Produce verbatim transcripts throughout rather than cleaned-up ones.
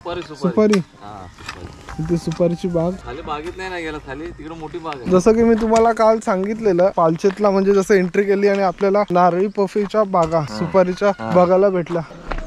सुपारी सुपारी इथे सुपारीची बाग खाली बागेत नाही ना गेला, खाली तिकडे मोठी बाग आहे. जसं की मी तुम्हाला काल सांगितलेलं पालचेतला म्हणजे जसं एंट्री केली आणि आपल्याला नारळी पफीच्या बागा सुपारीच्या बघायला भेटल्या.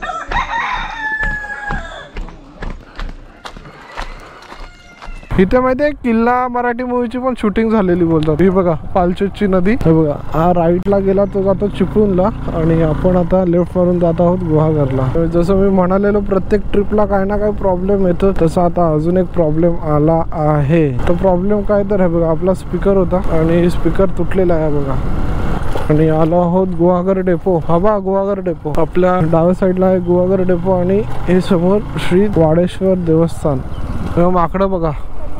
इथे माहिती आहे किल्ला मराठी मूवीची पण शूटिंग झालेली बोलतात. ही बघा पालचेतची नदी, हे बघा हा राईटला गेला तो जातो चिपळूणला आणि आपण आता लेफ्ट वरून जात आहोत गुहागरला. जसं मी म्हणालेलो प्रत्येक ट्रिपला काही ना काही प्रॉब्लेम येतो, तसं आता अजून एक प्रॉब्लेम आला आहे. तो प्रॉब्लेम काय तर हे बघा आपला स्पीकर होता आणि स्पीकर तुटलेला आहे बघा. आणि आलो आहोत गुहागर डेपो. हा बा गुहागर डेपो आपल्या डाव्या साईडला आहे गुहागर डेपो आणि हे समोर श्री वाडेश्वर देवस्थान. माकडं बघा,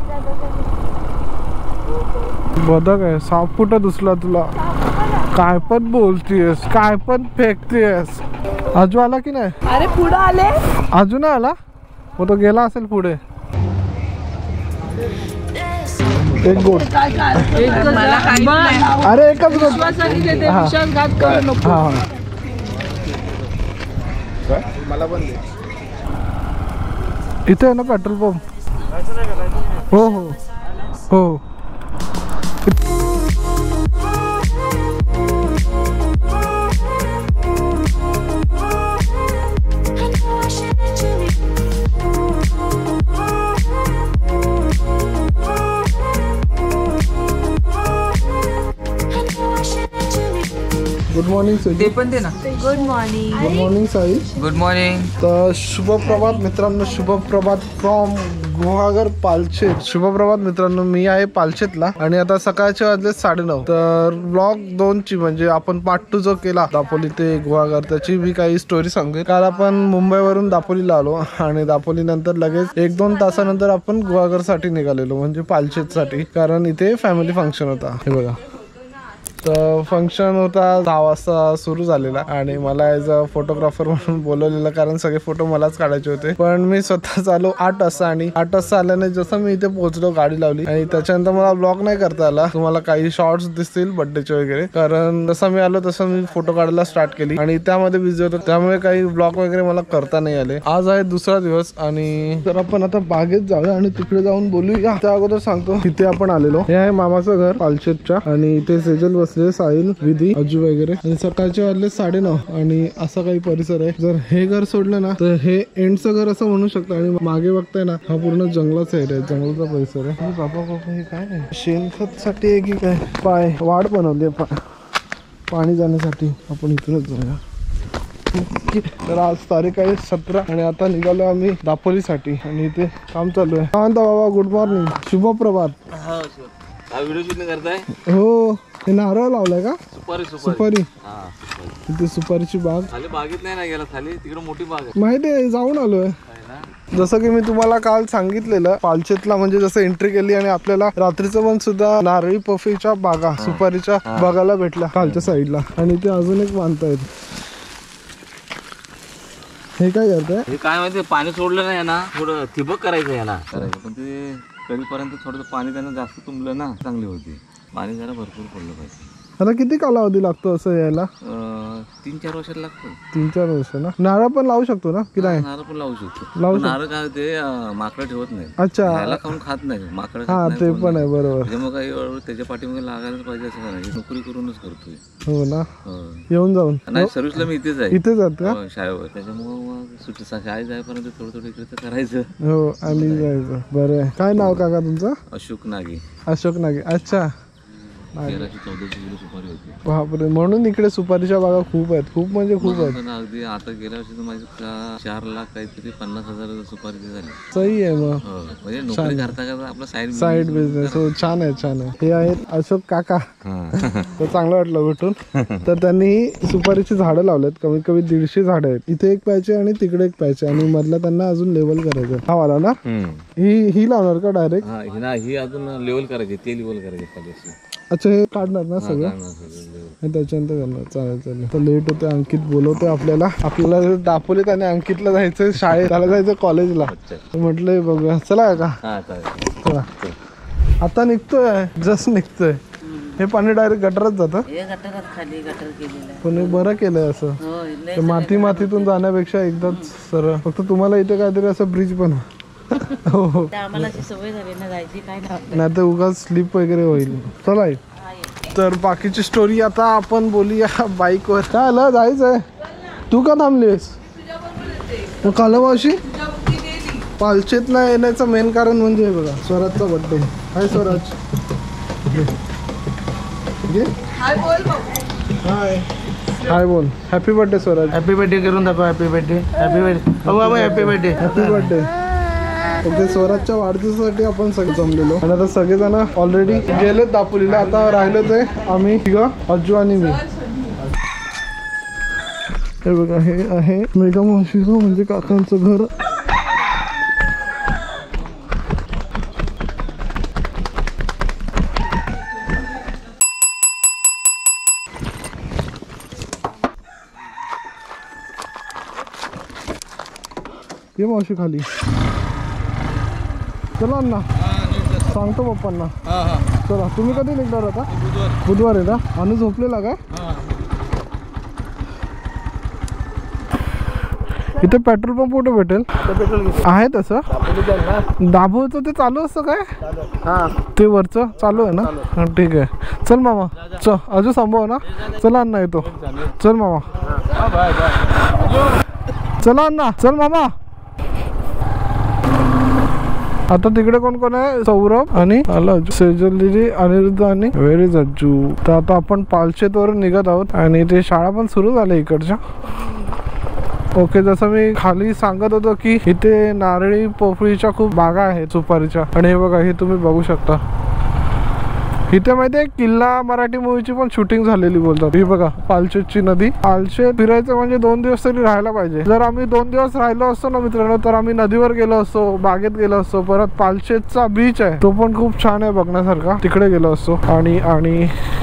बदक आहे, साप कुठं दुसला तुला, काय पण बोलतीयस काय पण फेकतेस. आजू आला की नाही? अरे पुढे आले, अजून आला मग तो गेला असेल पुढे. एक गोट अरे एकच गोट मला पण इथे आहे ना पेट्रोल पंप. हो हो हो गुड मॉर्निंग ते पण दे ना. Good morning. Good morning Sahil. Good morning. तर शुभप्रभात मित्रांनो, शुभप्रभात फ्रॉम गुहागर पालचेत. शुभप्रभात मित्रांनो, मी आहे पालचेतला आणि आता सकाळचे वाजले साडेनऊ. तर ब्लॉग दोन ची म्हणजे आपण पार्ट टू जो केला दापोली ते गुहागर त्याची मी काही स्टोरी सांगेन. काल आपण मुंबईवरून दापोलीला आलो आणि दापोली नंतर लगेच एक दोन तासानंतर आपण गुहागर साठी निघालेलो म्हणजे पालचेत साठी, कारण इथे फॅमिली फंक्शन होता. हे बघा, तर फंक्शन होता दहा वाजता सुरू झालेला आणि मला ॲज अ फोटोग्राफर म्हणून बोलवलेलं, कारण सगळे फोटो मलाच काढायचे होते. पण मी स्वतःच आलो आठ वाजता आणि आठ वाजता आल्याने जसं मी इथे पोहोचलो गाडी लावली आणि त्याच्यानंतर मला ब्लॉग नाही करता आला. तुम्हाला काही शॉर्ट्स दिसतील बर्थडेचे वगैरे, कारण जसं मी आलो तसं मी फोटो काढायला स्टार्ट केली आणि त्यामध्ये बिझी होतो, त्यामुळे काही ब्लॉग वगैरे मला करता नाही आले. आज आहे दुसरा दिवस आणि तर आपण आता बागेत जाऊया आणि तिकडे जाऊन बोलूया. त्या अगोदर सांगतो तिथे आपण आलेलो, हे आहे मामाचं घर पालचेतच्या आणि इथे सेजल साहिल, विधी, अजू वगैरे आणि सकाळचे वाजले साडेनऊ आणि असा काही परिसर आहे. जर हे घर सोडलं ना तर हे एंडचं घर असं म्हणू शकतो आणि मागे बघताय ना हा पूर्ण जंगलाचा एरिया आहे, जंगलाचा परिसर आहे. बाबा बाबा हे काय आहे, शेणखत साठी आहे की काय? पाय वाढ बनवली आहे पाणी जाण्यासाठी. आपण इथूनच जाऊया. तर आज तारीख आहे सतरा आणि आता निघालो आम्ही दापोलीसाठी आणि इथे काम चालू आहे. काय म्हणता बाबा? गुड मॉर्निंग, शुभप्रभात. व्हिडिओ शूटिंग करताय? हो, हे नारळ लावलाय का? सुपारी सुपारी इथे सुपारीची बाग. खाली बागेत नाही ना गेला, खाली तिकडे मोठी बाग आहे. माहिती आहे, जाऊन आलोय. जसं की मी तुम्हाला काल सांगितलेलं पालचेतला म्हणजे जसं एंट्री केली आणि आपल्याला रात्रीचं पण सुद्धा नारळी पफीच्या बागा सुपारीच्या बघायला भेटल्या खालच्या साईडला आणि ते अजून एक बांधतायत. हे काय करताय? हे काय माहिती, पाणी सोडलं नाही ना, थोडं ठिबक करायचं याला करायचं, पण ते कधीपर्यंत थोडं पाणी त्यांना जास्त तुंबलं ना चांगली होती. पाणी जरा भरपूर पडलं पाहिजे. आता किती कालावधी लागतो असं यायला? तीन चार वर्षात लागतो. तीन चार वर्ष ना. नारळ पण लावू शकतो ना की नाही? नारळ पण लावू शकतो. लावू नारळ काय ते माकड ठेवत नाही. अच्छा, याला खाऊन खात नाही माकड. हा ते पण आहे, बरोबर. मग काही त्याच्या पाठीमागे लागायलाच पाहिजे असं नाही, नोकरी करूनच करतोय. हो ना, येऊन जाऊन. नाही, सर्व्हिसला मी इथेच आहे. इथेच आहात का? शाळेवर. त्याच्यामुळे सुट्टी शाळेत जायपर्यंत थोडं थोडं इकडे करायचं. हो, आणि जायचं. बरं आहे. काय नाव काका तुमचं? अशोक नागे. अशोक नागे. अच्छा, तेराशे चौदाशे किलो सुपारी होती. बापरे, म्हणून इकडे सुपारीच्या बागा खूप आहेत, खूप म्हणजे खूप आहेत. अगदी आता गेल्या वर्षी तर माझे चार लाख काहीतरी पन्नास हजार सुपारी झाली. सही आहे मग. म्हणजे नोकरी करता करता आपला साईड साईड बिझनेस. हो, छान आहे, छान आहे. हे आहेत अशोक काका. तर चांगलं वाटलं भेटून. तर त्यांनी सुपारीची झाडं लावलेत, कमीत कमी दीडशे झाडं आहेत. इथे एक पाहिजे आणि तिकडे एक पाहिजे आणि मधला त्यांना अजून लेवल करायचं. हा वाला ना, ही ही लावणार का डायरेक्ट? हा, ही अजून लेवल करायची, ते लेवल करायचे खाली. अच्छा, हे काढणार ना सगळं, त्याच्यानंतर करणार. चालेल चालेल. तर लेट होते, अंकित बोलवते आपल्याला. आपल्याला दापोलीत आणि अंकितला जायचं शाळेत, त्याला जायचं कॉलेजला. म्हटलंय बघूया, चला का? चला, आता निघतोय, जस्ट निघतोय. हे पाणी डायरेक्ट गटरात जातं. हे गटारात खाली गटर केलेलं आहे. पण हे बरं केलंय असं. हो लय ते माती मातीतून जाण्यापेक्षा एकदाच सरळ. फक्त तुम्हाला इथे काहीतरी असं ब्रिज पण हो हो तर आम्हाला अशी सवय झाली ना जायची काय नाही. नाही तर उगाच स्लिप वगैरे होईल. चला आई. तर बाकीची स्टोरी आता आपण बोलूया बाईकवर. काय आलं जायचंय. तू का थांबलीस मग काल मावशी. पालचेतला येण्याचं मेन कारण म्हणजे हे बघा स्वराजचा बर्थडे. हाय स्वराज. हाय हाय बोल. Happy birthday Swaraj. Happy birthday करून दाखव. Happy birthday. Happy birthday. हो बाबा happy birthday. Happy birthday. Okay स्वराजच्या वाढदिवसासाठी आपण सगळे जमलेलो आणि आता सगळेजण ऑलरेडी गेलेत दापोलीला. आता राहिलो ते आम्ही तिघं अज्जू आणि मी. हे बघा हे आहे मेघा मावशीचं म्हणजे काकांचं घर. ये मावशी खाली. चला अण्णा सांगतो पप्पांना. चला तुम्ही कधी निघणार आता. बुधवार आहे ना. अनु झोपलेला काय. इथे पेट्रोल पंप कुठे भेटेल आहे तसं. दाभोळचं ते चालू असतं काय. ते वरचं चालू आहे ना. ठीक आहे चल मामा. चल अजून संभव ना. चला अण्णा येतो. चल मामा. चला अण्णा चल मामा. आता तिकडे कोण कोण आहे. सौरभ आणि सेजल दिदी अनिरुद्ध आणि व्हेरी जज्जू. तर आता आपण पालशेत वरून निघत आहोत आणि ते शाळा पण सुरू झाल्या इकडच्या. ओके जसं मी खाली सांगत होतो की इथे नारळी पोफळीच्या खूप बागा आहेत सुपारीच्या. आणि हे बघा हे तुम्ही बघू शकता. इथे माहिती आहे किल्ला मराठी मूवीची पण शूटिंग झालेली बोलतात. ही बघा पालशेतची नदी. पालशेत फिरायचं म्हणजे दोन दिवस तरी राहायला पाहिजे. जर आम्ही दोन दिवस राहिलो असतो ना मित्रांनो तर आम्ही नदीवर गेलो असतो बागेत गेलो असतो. परत पालशेतचा बीच आहे तो पण खूप छान आहे बघण्यासारखा. तिकडे गेलो असतो. आणि आणि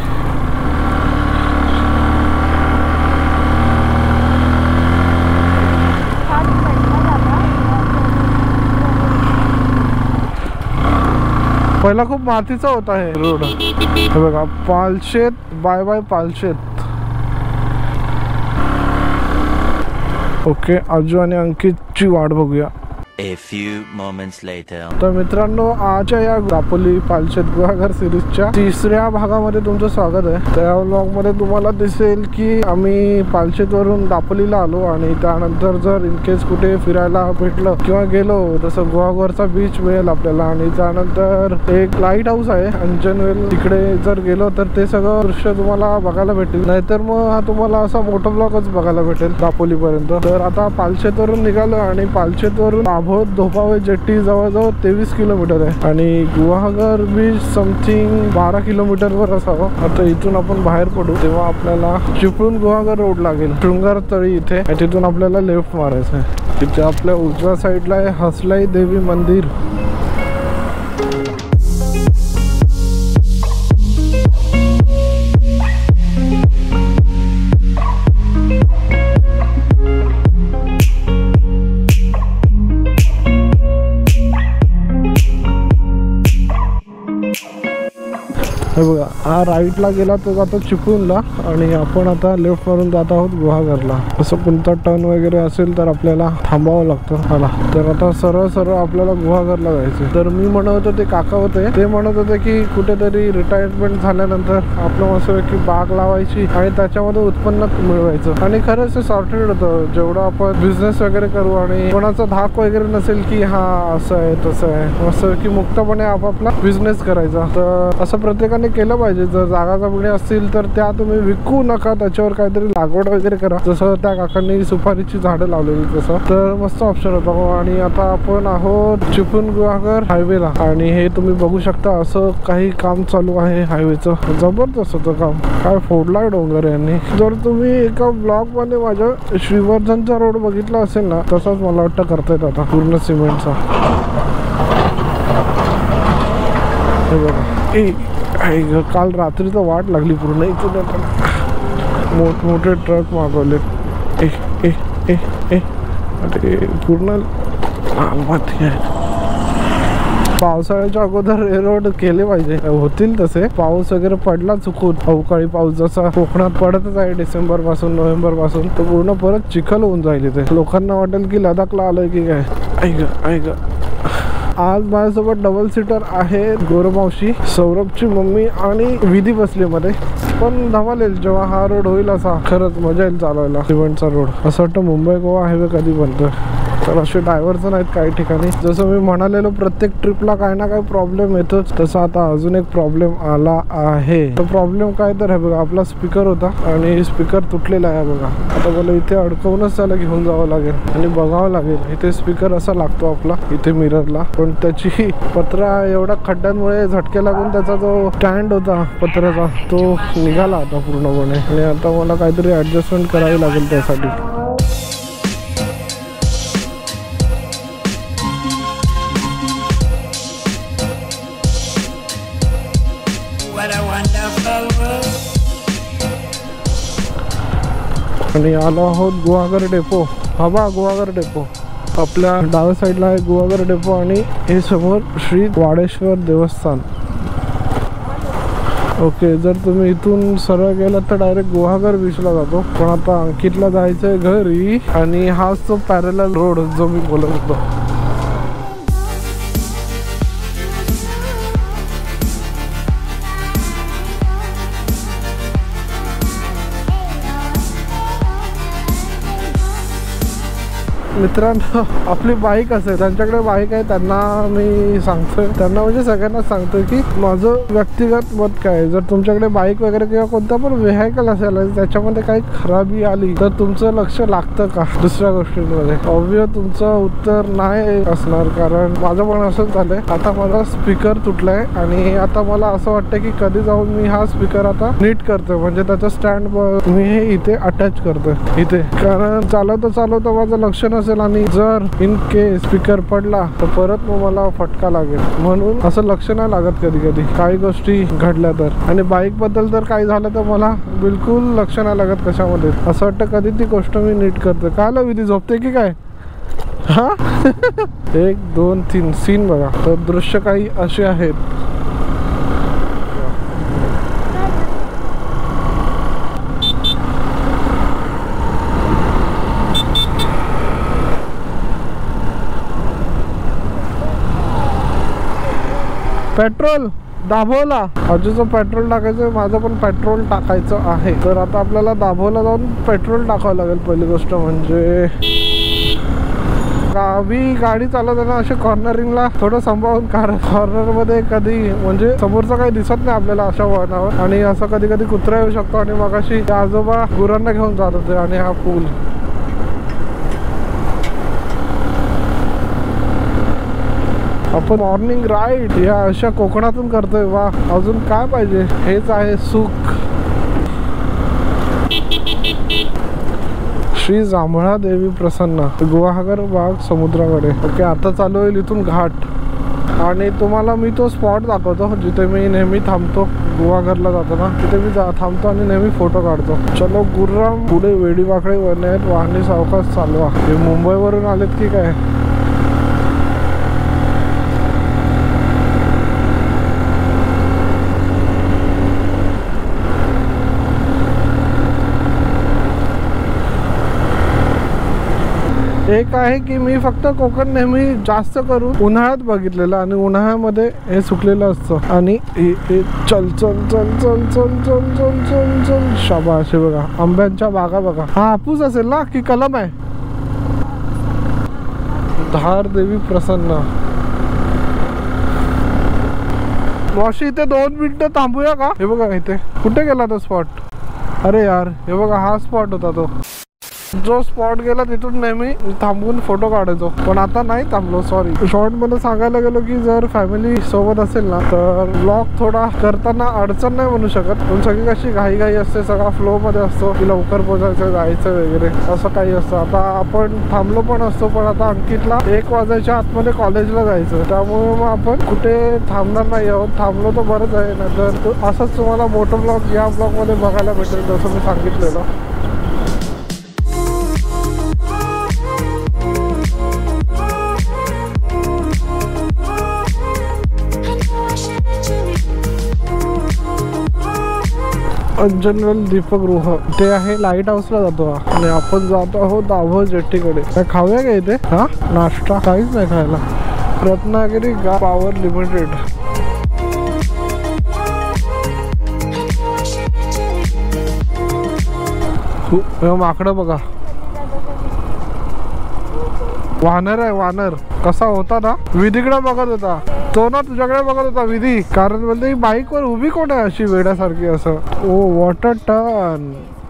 पहिला खूप मातीचा होता हे रोड. हे बघा Palshet. Bye bye Palshet. Okay Ajju आणि अंकितची वाट बघूया. A few moments later. तर मित्रांनो आजच्या या दापोली पालशेत गुहागर सिरीजच्या तिसऱ्या भागामध्ये तुमचं स्वागत आहे. त्या व्लॉग मध्ये तुम्हाला दिसेल की आम्ही पालशेत वरून दापोलीला आलो आणि त्यानंतर जर इन केस कुठे फिरायला भेटलं किंवा गेलो तसं गुहागरचा बीच मिळेल आपल्याला. आणि त्यानंतर एक लाईट हाऊस आहे अंजनवेल. तिकडे जर गेलो तर ते सगळं दृश्य तुम्हाला बघायला भेटेल. नाहीतर मग हा तुम्हाला असा मोठा ब्लॉगच बघायला भेटेल दापोली पर्यंत. तर आता पालशेत वरून निघालो आणि पालशेत वरून बहुत धोपावे जेट्टी जवळजवळ तेवीस किलोमीटर आहे आणि गुहागर बीच समथिंग बारा किलोमीटर वर असावं. आता इथून आपण बाहेर पडू तेव्हा आपल्याला चिपळूण गुहागर रोड लागेल. शृंगार तळी इथे. तिथून आपल्याला लेफ्ट मारायचं आहे. तिथे आपल्या उजव्या साईडला आहे हसलाई देवी मंदिर. हे बघा हा राईटला गेला तो जातो चिपळूणला आणि आपण आता लेफ्ट मारून जात आहोत गुहागरला. असं कोणता टर्न वगैरे असेल तर आपल्याला थांबावं लागतं. मला तर आता सरळ सरळ आपल्याला गुहागरला जायचं. तर मी म्हणत होतो ते काका होते ते म्हणत होते की कुठेतरी रिटायरमेंट झाल्यानंतर आपलं असं की बाग लावायची आणि त्याच्यामध्ये उत्पन्न मिळवायचं. आणि खरंच ते सॉर्टेड होतं. जेवढं आपण बिझनेस वगैरे करू आणि कोणाचा धाक वगैरे नसेल की हा असं आहे तसं आहे असं की मुक्तपणे आपापला बिझनेस करायचा. तर असं प्रत्येकाने केलं पाहिजे. जर जागा जमिनी असतील तर त्या तुम्ही विकू नका. त्याच्यावर काहीतरी लागवड वगैरे करा. जसं त्या काकांनी सुपारीची झाडं लावलेली तसं. तर मस्त ऑप्शन होता. आणि आता आपण आहोत चिपळूण गुहागर हायवेला आणि हे तुम्ही बघू शकता असं काही काम चालू आहे हायवेचं. जबरदस्त होतं काम. काय फोडलाय डोंगर यांनी. जर तुम्ही एका ब्लॉग मध्ये माझ्या श्रीवर्धनचा रोड बघितला असेल ना तसाच मला वाटतं करतायत आता पूर्ण सिमेंटचा. हे बघा ए काल रात्री तर वाट लागली पूर्ण. इथून मोठमोठे ट्रक मागवले. ए ए ए ए अरे पूर्ण माती आहे. पावसाळ्याच्या अगोदर हे रोड केले पाहिजे, होतील तसे. पाऊस वगैरे पडला चुकून, अवकाळी पाऊस जसा कोकणात पडतच आहे डिसेंबर पासून नोव्हेंबर पासून, तर पूर्ण परत चिखल होऊन जाईल इथे. लोकांना वाटेल की लडाखला आलोय की काय. ऐक ऐक आज माझ्यासोबत डबल सीटर आहे गौरवमावशी, सौरभची मम्मी आणि विधी बसली मध्ये. पण धमाल येईल जेव्हा हा रोड होईल असा. खरंच मजा येईल चालवायला सिमेंटचा रोड. असं वाटतं मुंबई गोवा हायवे कधी बनतोय. तर असे ड्रायव्हर्स नाहीत काही ठिकाणी. जसं मी म्हणालेलो प्रत्येक ट्रिपला काही ना काही प्रॉब्लेम येतोच, तसं आता अजून एक प्रॉब्लेम आला आहे. तो प्रॉब्लेम काय तर आहे बघा, आपला स्पीकर होता आणि स्पीकर तुटलेला आहे बघा. आता मला इथे अडकवूनच त्याला घेऊन जावं लागेल आणि बघावं लागेल. इथे स्पीकर असा लागतो आपला इथे मिररला, पण त्याची पत्रा एवढा खड्ड्यांमुळे झटके लागून त्याचा जो स्टँड होता पत्र्याचा तो निघाला आता पूर्णपणे. आणि आता मला काहीतरी ऍडजस्टमेंट करावी लागेल त्यासाठी. आणि आलो आहोत गुहागर डेपो. हा बा गुहागर डेपो आपल्या डाव्या साईडला आहे गुहागर डेपो आणि हे समोर श्री वाडेश्वर देवस्थान. ओके, जर तुम्ही इथून सरळ गेलात तर डायरेक्ट गुहागर बीचला जातो. पण आता अंकितला जायचंय घरी आणि हाच तो पॅरलल रोड जो मी बोलत होतो. मित्रांनो, आपली बाईक असेल ज्यांच्याकडे बाईक आहे त्यांना मी सांगतोय, त्यांना म्हणजे सगळ्यांनाच सांगतोय की माझं व्यक्तिगत मत काय, जर तुमच्याकडे बाईक वगैरे किंवा कोणता पण व्हेकल असेल त्याच्यामध्ये काही खराबी आली तर तुमचं लक्ष लागतं का दुसऱ्या गोष्टींमध्ये? ऑब्वियस तुमचं उत्तर नाही असणार, कारण माझं पण असंच झालंय. आता माझा स्पीकर तुटलाय आणि आता मला असं वाटतं की कधी जाऊन मी हा स्पीकर आता नीट करतोय, म्हणजे त्याचं स्टँड मी हे इथे अटॅच करतोय इथे. कारण चालवता चालवता माझं लक्ष नसेल आणि जर इन केस स्पीकर पडला तर परत मग मला फटका लागेल, म्हणून असं लक्ष नाही लागत कधी कधी काही गोष्टी घडल्या तर. आणि बाईक बद्दल जर काही झालं तर मला बिलकुल लक्ष नाही लागत कशामध्ये. असं वाटतं कधी ती गोष्ट मी नीट करते. काय विधी झोपते की काय? हा एक दोन तीन सीन बघा. तर दृश्य काही असे आहेत. पेट्रोल दाभोला, आजूचं पेट्रोल टाकायचं, माझं पण पेट्रोल टाकायचं आहे. तर आता आपल्याला दाभोला जाऊन पेट्रोल टाकावं लागेल. पहिली गोष्ट म्हणजे गावी गाडी चालवताना असे कॉर्नरिंगला थोडं सांभाळून, कारण कॉर्नरमध्ये कधी म्हणजे समोरचं काही दिसत नाही आपल्याला अशा वळणावर, आणि असं कधी कधी कुत्रा येऊ शकतो. आणि मग अशी आजोबा गुरांना घेऊन जात होते आणि हा पूल. आपण मॉर्निंग राईड या अशा कोकणातून करतोय. वा, अजून काय पाहिजे? हेच आहे सुख. श्री जांभळा देवी प्रसन्न, गुहागर बाग समुद्राकडे. ओके, आता चालू होईल इथून घाट. आणि तुम्हाला मी तो स्पॉट दाखवतो जिथे मी नेहमी थांबतो. गुहागरला जातो ना तिथे मी जा थांबतो आणि नेहमी फोटो काढतो. चलो गुर्राम, पुढे वेडीवाकडे वने आहेत, वाहने सावकाश चालवा. हे मुंबईवरून आलेत की काय? एक आहे की मी फक्त कोकण नेहमी जास्त करून उन्हाळ्यात बघितलेलं आणि उन्हाळ्यामध्ये हे सुकलेलं असतं. आणि हे चल चल चल चल चल चल चल चल चल शाबाश. बघा आंब्यांच्या बागा बघा. हा हापूस असेल ना की कलम आहे? धार देवी प्रसन्न. मावशी इथे दोन मिनिटं थांबूया का? हे बघा इथे कुठे गेला तो स्पॉट? अरे यार, हे बघा हा स्पॉट होता तो. जो स्पॉट गेला तिथून नेहमी थांबून फोटो काढायचो, पण आता नाही थांबलो. सॉरी. शॉर्ट मध्ये सांगायला गेलो की जर फॅमिली सोबत असेल ना तर ब्लॉग थोडा करताना अडचण नाही म्हणू शकत, पण सगळी कशी घाई घाई असते, सगळा फ्लो मध्ये असतो की लवकर पोहोचायचं, जायचं वगैरे असं काही असतं. आता आपण थांबलो पण असतो, पण आता अंकितला एक वाजायच्या आतमध्ये कॉलेजला जायचं, त्यामुळे मग आपण कुठे थांबणार नाही आहोत. थांबलो तर बरंच आहे, नंतर असंच तुम्हाला मोठं ब्लॉग या ब्लॉग मध्ये बघायला भेटेल जसं मी सांगितलेलं. जनरल दीपगृह ते आहे लाईट हाऊसला जातो हा. आणि आपण जातो आहोत दाभोळ जेट्टीकडे. काय खाऊया का इथे? हा नाश्ता काहीच नाही खायला. रत्नागिरी गा पॉवर लिमिटेड. माकडं बघा, वानर आहे वानर. कसा होता ना, विधीकडे बघत होता तो ना, तुझ्याकडे बघत होता विधी. कारण म्हणजे बाईक वर उभी कोण आहे अशी वेड्यासारखी असं. Oh water turn.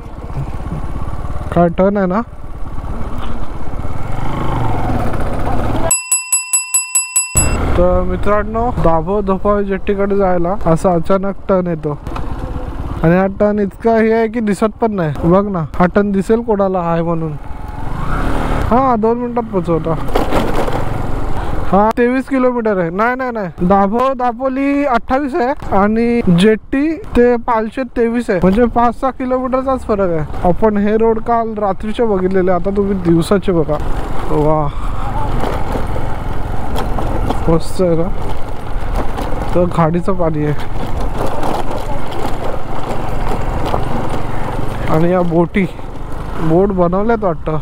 काय टर्न आहे ना. तर मित्रांनो, दाभोळ धोपाळ जेट्टीकडे जायला असा अचानक टर्न येतो. आणि हा टर्न इतका हे आहे की दिसत पण नाही. बघ ना, हा टर्न दिसेल कोणाला आहे म्हणून. हा दोन मिनिटात पोचवता. हा तेवीस किलोमीटर आहे. नाही नाही नाही दाभोळ दापोली अठ्ठावीस आहे आणि जेट्टी ते पालशेत तेवीस आहे. म्हणजे पाच सहा किलोमीटरचाच फरक आहे. आपण हे रोड काल रात्रीचे बघितलेले, आता तुम्ही दिवसाचे बघा. वा मस्त आहे ना. तर खाडीचं पाणी आहे. आणि या बोटी बोट बनवल्यात वाटतं.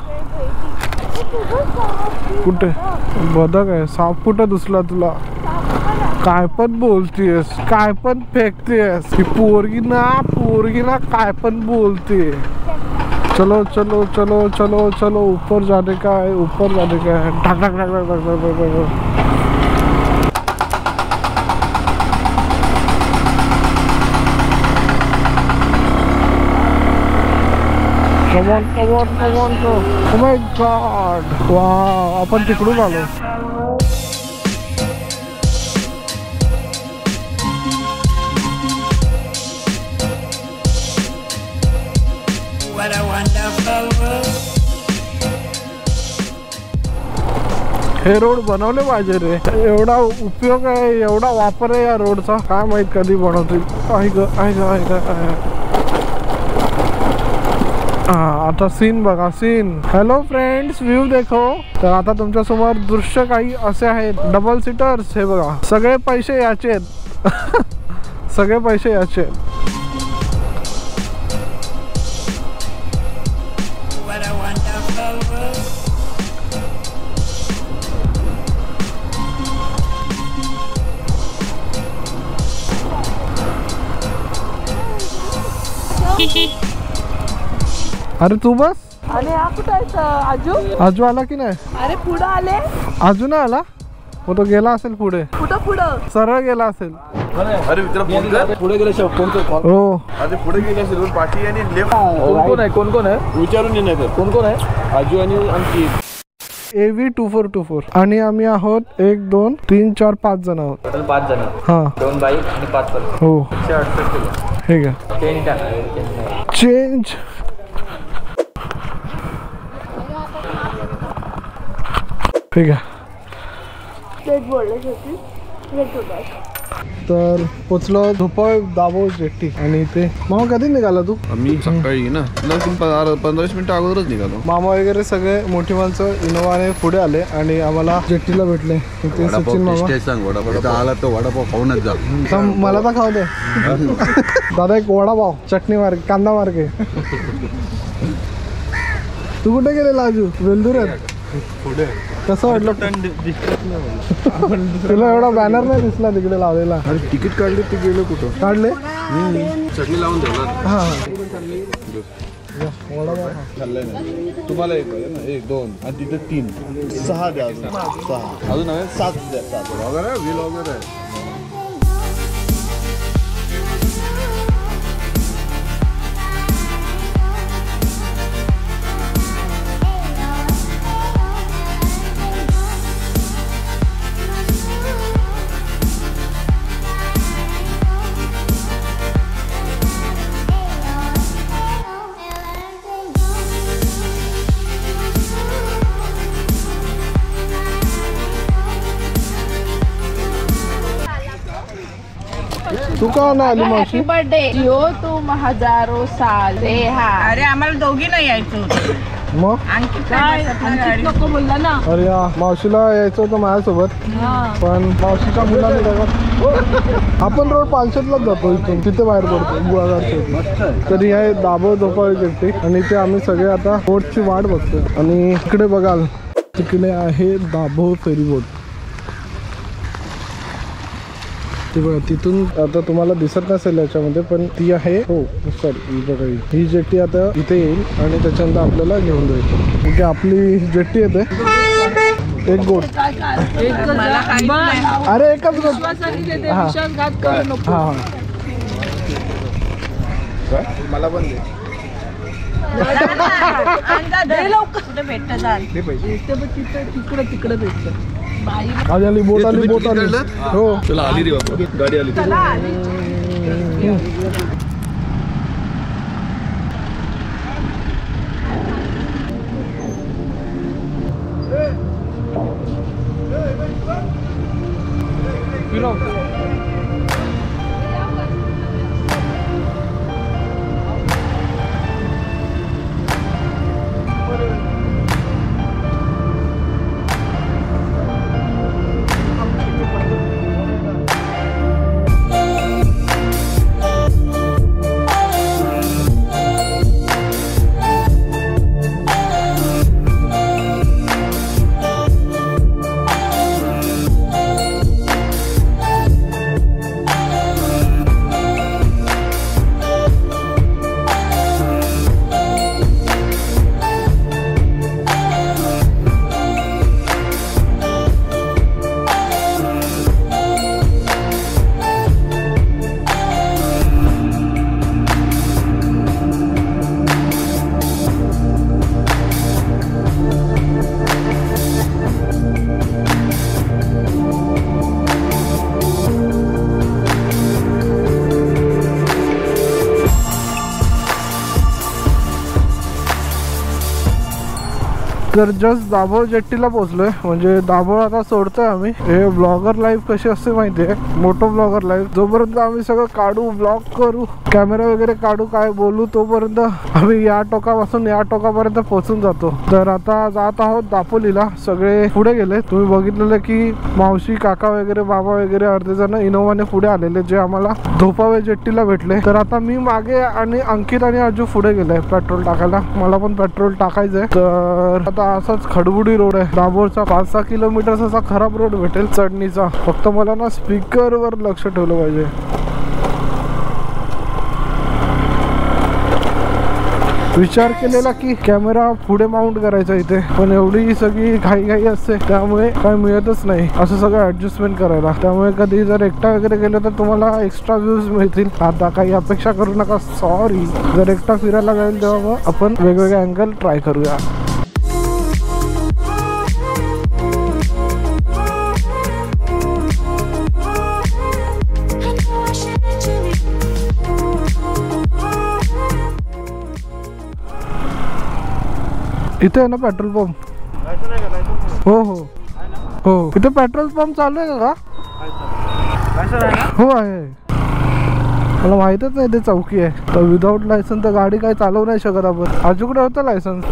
कुठे बदक आहे? साप कुठं दिसला तुला? काय पण बोलतीयस, काय पण फेकतेस. ही पोरगी ना पोरगी ना काय पण बोलते. चलो चलो चलो चलो चलो ऊपर जाने का है, ऊपर जाने का है. ढक ढक ढक ढक ढक ढक ढक. Come on, come on, come on, go. Oh my God. Wow, आपण तिकडून आलो. What a wonderful world. हे रोड बनवले पाहिजे रे. एवढा उपयोग आहे, एवढा वापर आहे या रोडचा. काय माहित कधी बनवतील. आहे ग आहे ग आहे ग. हा आता सीन बघा सीन. हॅलो फ्रेंड्स, व्ह्यू देखो. तर आता तुमच्या समोर दृश्य काही असे आहेत. Double seaters. हे बघा सगळे पैसे याचे आहेत. सगळे पैसे याचे आहेत. What a wonderful world. अरे तू बस. अरे हा कुठं आहे आजू? आजू आला की नाही? अरे पुढं आले. आजू नाही आला. मग तो गेला असेल पुढे. कुठं पुढं? सरळ गेला असेल. अरे मित्र पुढे गेले फोन कर. हो अरे पुढे गेले असेल पाठी आणि लेफ्ट. कोण कोण आहे कोण कोण आहे विचारून ये. नाही तर कोण कोण आहे? आजू आणि आणखी A V two four two four. आणि आम्ही आहोत एक दोन तीन चार पाच जण आहोत. पाच जण. हा दोन बाईक आणि पाच पर्सन. हो अडसष्ट. हे घ्या चेंज. ठीक आहे. तर पोचलो धुपळ दाभोळ जेट्टी. आणि इथे मामा कधी निघाला तू? आम्ही सकाळी ना पंधरा मिनिटं अगोदरच निघालो. मामा वगैरे सगळे मोठी माणसं इनोवाने पुढे आले आणि आम्हाला जेट्टीला भेटले. इथे सचिन मामा. सांग वडापाव आला तर वडापाव खाऊनच जा. तर मला तर खाऊ दे. दादा एक वडापाव चटणी मार कांदा मार के. तू कुठे गेलेला आजू? वेलदुऱ्यात. कसं वाटलं? तुला एवढा बॅनर नाही दिसला तिकडे लावलेला? अरे तिकीट काढले ते गेलो कुठं? काढले. चटणी लावून ठेवणार. हा तुम्हाला एक एक दोन आणि तिथे तीन सहा द्या. सहा अजून आहे सात द्या. सात वगैरे व्हील वगैरे. तू का नाही आली मावशी? बर्थडे जिओ तुम हजारो साल. हा अरे आम्हाला दोघी नाही यायचं होतं. मग नको बोलला ना. अरे या मावशीला यायचं होतं माझ्यासोबत, पण मावशीच्या मुलाने बघा आपण रोड पालशेतलाच जातो इथून, तिथे बाहेर पडतो गुहागरच्या. तरी आहे दाभोळ झोपाळी जेट्टी आणि इथे आम्ही सगळे आता बोटची वाट बघतो. आणि इकडे बघाल तिकडे आहे दाभोळ फेरी बोट. ते बघा तिथून आता तुम्हाला दिसत नसेल याच्यामध्ये, पण ती आहे, हो सॉरी ही बघा ही जेट्टी आता इथे येईल आणि त्याच्यानंतर आपल्याला घेऊन जाईल. इथे आपली जेट्टी येते. एक गोट, अरे एकच गोट. हा हा मला पण दे. तिकडे तिकडे भेटत. आज आली बोट, आली बोट आली. हो चला आली रे बाबा, गाडी आली. तर जस्ट दाभोळ जेट्टीला पोहोचलोय. म्हणजे दाभोळ आता सोडतोय आम्ही. हे ब्लॉगर लाईफ कशी असते माहितीये, मोठं ब्लॉगर लाईफ. जोपर्यंत आम्ही सगळं काढू, ब्लॉग करू, कॅमेरा वगैरे काढू, काय बोलू, तोपर्यंत आम्ही या टोकापासून या टोकापर्यंत पोहोचून जातो. तर आता जात आहोत दापोलीला. सगळे पुढे गेले. तुम्ही बघितलेलं की मावशी, काका वगैरे, बाबा वगैरे अर्धे जण इनोवाने पुढे आलेले, जे आम्हाला धोपावे जेट्टीला भेटले. तर आता मी मागे आणि अंकित आणि अजू पुढे गेले पेट्रोल टाकायला. मला पण पेट्रोल टाकायचंय. तर आता असाच खडबुडी रोड आहे दाभोळचा. पाच सहा किलोमीटर असा खराब रोड भेटेल चढणीचा. फक्त मला ना स्पीकर वर लक्ष ठेवलं पाहिजे. विचार केलेला की कॅमेरा पुढे माउंट करायचा इथे, पण एवढी सगळी घाई घाई असते त्यामुळे काय मिळतच नाही असं सगळं ऍडजस्टमेंट करायला. त्यामुळे कधी जर एकटा वगैरे गेलं तर तुम्हाला एक्स्ट्रा व्ह्यूज मिळतील. आता काही अपेक्षा करू नका, सॉरी. जर एकटा फिरायला जाईल तेव्हा मग आपण वेगवेगळे अँगल ट्राय करूया. इथे आहे ना पेट्रोल पंप? हो हो हो, इथे पेट्रोल पंप चालू आहे का? हो आहे. मला माहितच नाही ते चौकी आहे. तर विदाऊट लायसन्स तर गाडी काही चालवू नाही शकत आपण. आजूकडे होतं लायसन्स?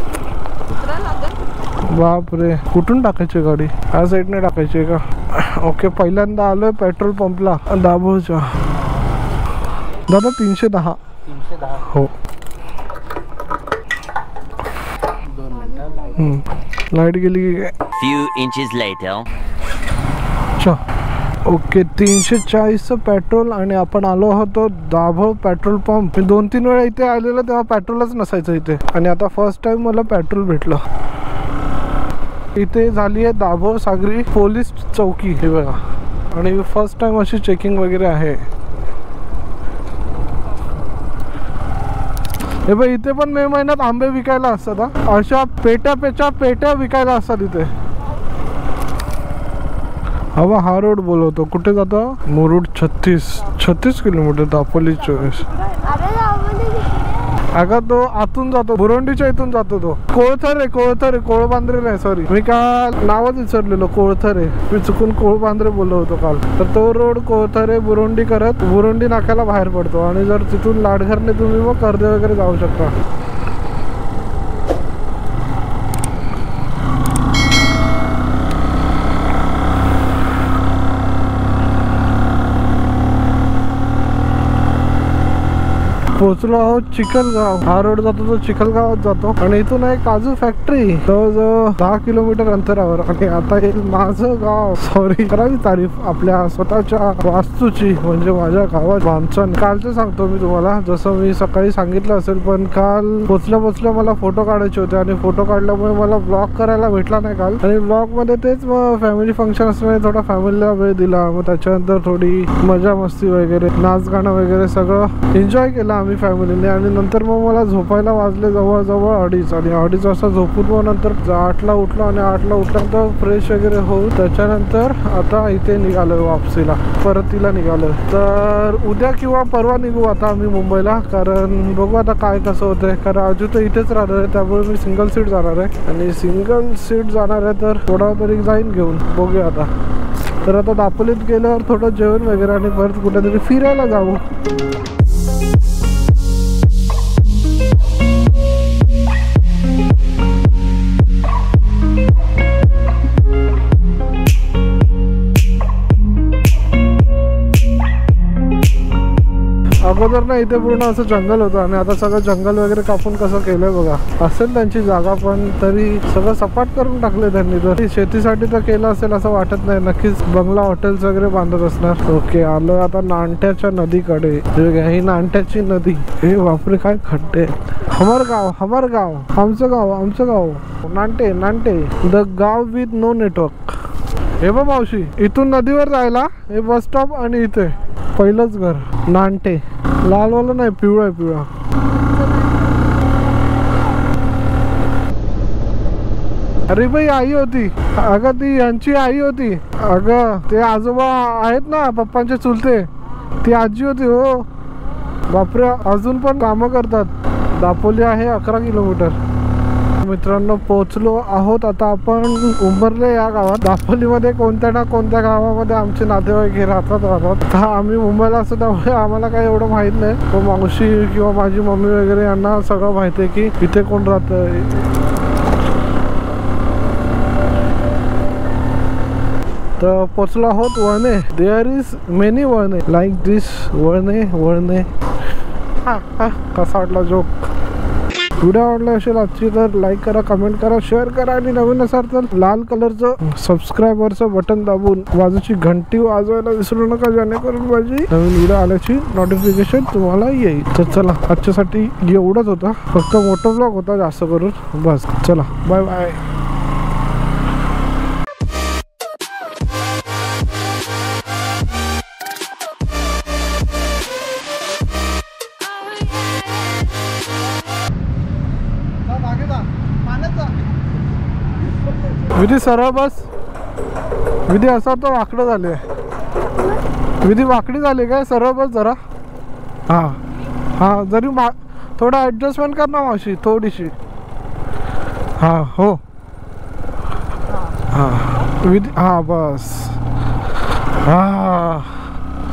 बापरे, कुठून टाकायची गाडी? ह्या साईडने टाकायची का? ओके, पहिल्यांदा आलोय पेट्रोल पंपला दाभोळच्या. दादा तीनशे दहा. तीनशे दहा हो. लाईट गेली की काय? Few inches later. अच्छा ओके, तीनशे चाळीसचं पेट्रोल आणि आपण आलो होतो दाभोळ पेट्रोल पंप. मी दोन तीन वेळा इथे आलेलो तेव्हा पेट्रोलच नसायचं इथे, आणि आता फर्स्ट टाइम मला पेट्रोल भेटलं. इथे झाली आहे दाभोळ सागरी पोलीस चौकी, हे बघा. आणि फर्स्ट टाइम अशी चेकिंग वगैरे आहे. हे बघ, इथे पण मे महिन्यात आंबे विकायला असतात. अशा पेट्या पेच्या पेट्या विकायला असतात इथे. हवा हा रोड बोलवतो. कुठे जातो? मुरुड छत्तीस छत्तीस किलोमीटर दापोली चोवीस. अगं तो आतून जातो, बुरोंडीच्या इथून जातो तो. कोळथर आहे, कोळथर आहे, कोळबांद्रे नाही, सॉरी मी काल नावच विसरलेलो. कोळथर आहे, मी चुकून कोळबांद्रे बोललो होतो काल. तर तो रोड कोळथर आहे, बुरोंडी करत बुरोंडी नाक्याला बाहेर पडतो. आणि जर तिथून लाडघरने तुम्ही मग कर्दे वगैरे जाऊ शकता. पोहोचलो आहोत चिखलगाव. हा रोड जातो तो चिखलगावात जातो आणि इथून आहे काजू फॅक्टरी जवळजवळ दहा किलोमीटर अंतरावर. आणि आता येईल माझं गाव. सॉरी, करावी तारीफ आपल्या स्वतःच्या वास्तूची, म्हणजे माझ्या गावात बांधकाम. कालचं सांगतो मी तुम्हाला, जसं मी सकाळी सांगितलं असेल, पण काल पोचल्या पोचल्या मला फोटो काढायचे होते आणि फोटो काढल्यामुळे मला ब्लॉग करायला भेटला नाही काल. आणि ब्लॉग मध्ये तेच मग फॅमिली फंक्शन असल्याने थोडा फॅमिलीला वेळ दिला. मग त्याच्यानंतर थोडी मजा मस्ती वगैरे, नाच गाणं वगैरे सगळं एन्जॉय केलं आम्ही फॅमिलीने. आणि नंतर मग मला झोपायला वाजले जवळजवळ अडीच. आणि अडीच वाजता झोपून मग नंतर आठला उठलो आणि आठला उठल्यानंतर फ्रेश वगैरे होऊन त्याच्यानंतर आता इथे निघालोय वापसीला, परतीला निघालोय. तर उद्या किंवा परवा निघू आता आम्ही मुंबईला. कारण बघू आता काय कसं होतंय. कारण अजून तर इथेच राहणार आहे, त्यामुळे मी सिंगल सीट जाणार आहे. आणि सिंगल सीट जाणार आहे तर थोडा तरी जाईन घेऊन, बघूया आता. तर आता दापोलीत गेल्यावर थोडं जेवण वगैरे आणि परत कुठेतरी फिरायला जाऊ. अगोदर ना इथे पूर्ण असं जंगल होतं आणि आता सगळं जंगल वगैरे कापून कसं केलंय बघा. असेल त्यांची जागा, पण तरी सगळं सपाट करून टाकले त्यांनी. तर शेतीसाठी तर केलं असेल असं वाटत नाही. नक्कीच बंगला हॉटेल्स वगैरे बांधत असणार. ओके, आलोय आता नांट्याच्या नदीकडे. ही नांट्याची नदी. हे बापरे, काय खड्डे. हमर गाव, हमर गाव, आमचं गाव, आमचं गाव. Nante, Nante, the gaon with no network. हे बघ मावशी, इथून नदीवर जायला हे बस स्टॉप आणि इथे पहिलंच घर. नांटे, लालवाला नाही, पिवळा आहे, पिवळा. अरे बाई, आई होती अगं, ती यांची आई होती अगं. ते आजोबा आहेत ना पप्पांचे चुलते, ती आजी होती. हो बापरे, अजून पण कामं करतात. दापोली आहे अकरा किलोमीटर. मित्रांनो, पोहोचलो आहोत आता आपण उंबरले या गावात. दापोलीमध्ये कोणत्या ना कोणत्या गावामध्ये आमचे नातेवाईक हे राहतात राहतात हा आम्ही मुंबईला असतो त्यामुळे आम्हाला काही एवढं माहीत नाही. तो मावशी किंवा माझी मम्मी वगैरे यांना सगळं माहिती आहे की इथे कोण राहतं. तर पोचलो आहोत वळणे. देअर इज मेनी वळणे लाईक दिस. वळणे वळणे. हा हा कसा वाटला जोक? व्हिडिओ आवडला असेल आजची तर लाईक करा, कमेंट करा, शेअर करा. आणि नवीन असाल तर लाल कलरचं सबस्क्राईबरचं बटन दाबून बाजूची घंटी वाजवायला विसरू नका, जेणेकरून माझी नवीन व्हिडिओ आल्याची नोटिफिकेशन तुम्हाला येईल. तर चला, आजच्यासाठी एवढंच होतं. फक्त मोठा ब्लॉग होता जास्त करून. बस, चला, बाय बाय. विधी सरळ बस. विधी असा तो वाकडं झाले. विधी वाकडी झाली काय? सरळ बस जरा. हां हां, जरी मा थोडं ॲडजस्टमेंट कर ना मावशी, थोडीशी. हां हो हां विधी. हां बस. हां